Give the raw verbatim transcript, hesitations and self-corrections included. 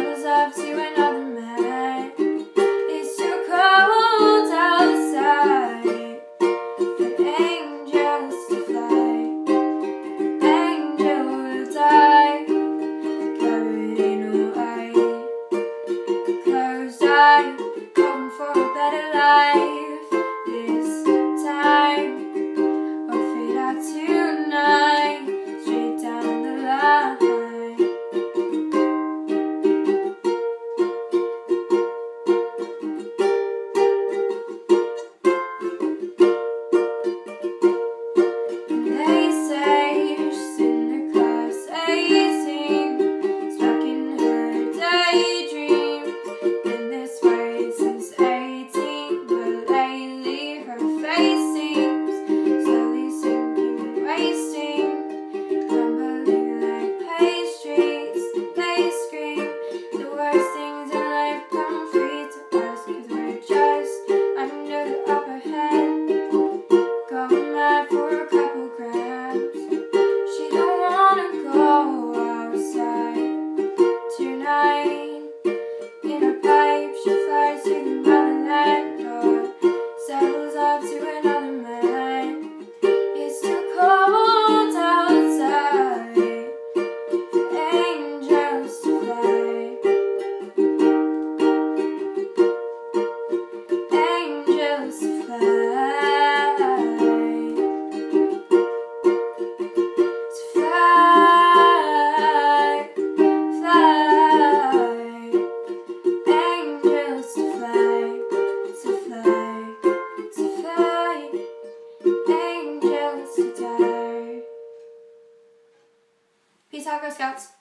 settles off to another man. It's too cold outside for angels to fly. Angel will die, covered in white. Closed eye, hoping for a better life. This time I'll fade out tonight, straight down the line. They say she's in her class eighteen, stuck in her daydream, been this way since eighteen, but lately her face seems slowly sinking and wasting, crumbling like pastries. They scream the worst things in life come free to us, 'cause we're just under the upper hand, going mad for a couple grams. She don't wanna go outside tonight. In her pipe she flies to the motherland, or settles off to another man. It's too cold outside for angels to fly. Angels to fly. To fly, fly. Angels to fly, to fly, to fly. Angels to die. Peace out, Girl Scouts.